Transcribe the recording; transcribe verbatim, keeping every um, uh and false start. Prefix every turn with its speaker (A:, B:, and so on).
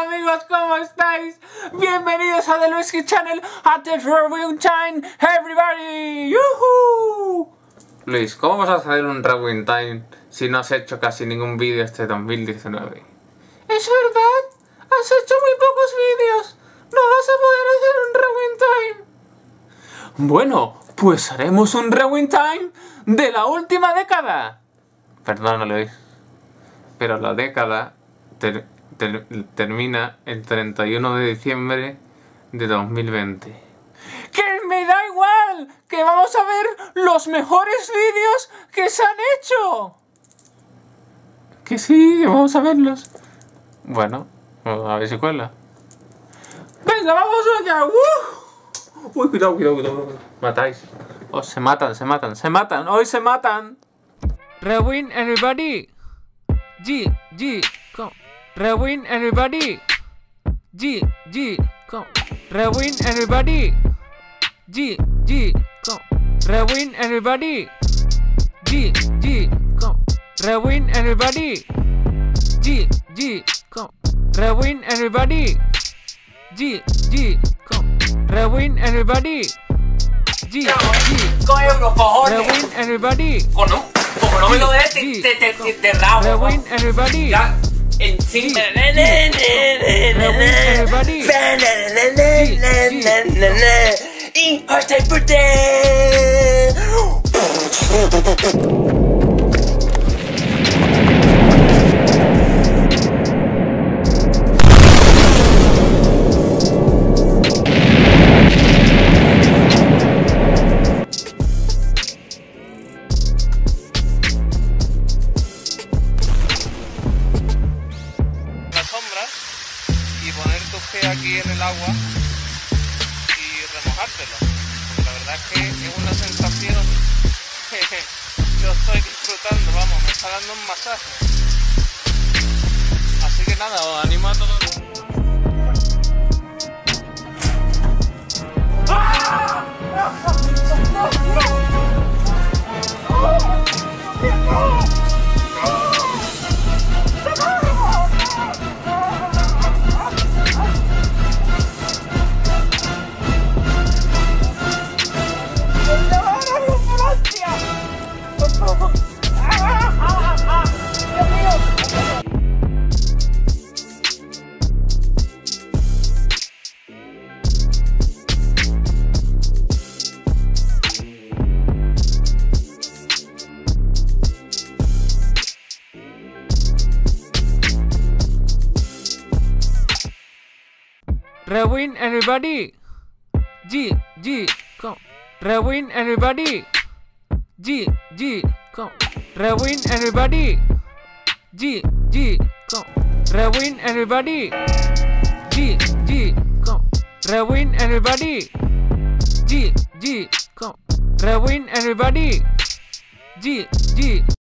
A: Hola amigos, ¿cómo estáis? Bienvenidos a The Luisky Channel, a The Rewind Time, everybody. ¡Yuhu! Luis, ¿cómo vas a hacer un Rewind Time si no has hecho casi ningún vídeo este dos mil diecinueve?
B: Es verdad, has hecho muy pocos vídeos. No vas a poder hacer un Rewind Time.
A: Bueno, pues haremos un Rewind Time de la última década. Perdón, Luis, pero la década ter ter termina el treinta y uno de diciembre de dos mil veinte.
B: ¡Que me da igual! ¡Que vamos a ver los mejores vídeos que se han hecho!
A: Que sí, que vamos a verlos. Bueno, a ver si cuela.
B: ¡Venga, vamos allá! ¡Uh!
A: Uy, cuidado, cuidado, cuidado. Matáis. Oh, se matan, se matan, se matan. Hoy se matan.
B: Rewind everybody. G, G, come. Rewind everybody. G, G, come. Rewind everybody. G, G, come. Rewind everybody. G, G, come. Rewind everybody. G, G, come. Rewind everybody. G, G, come. Rewind everybody. G, G, Rewind everybody.
C: O no, como no me lo des, te, te, te, te, te rabo.
B: Rewind everybody.
C: Ya, encima.
B: Rewind everybody.
C: Y hashtag birthday.
D: Y poner tu pie aquí en el agua y remojártelo, porque la verdad es que es una sensación que yo estoy disfrutando, vamos, me está dando un masaje. Así que nada, os animo a todos.
B: Rewind everybody. G, G, come. Rewind everybody. G, G, come. Rewind everybody. G, G, come. Rewind everybody. G, G, come. Rewind everybody. G, G, come. Rewind everybody. G, G.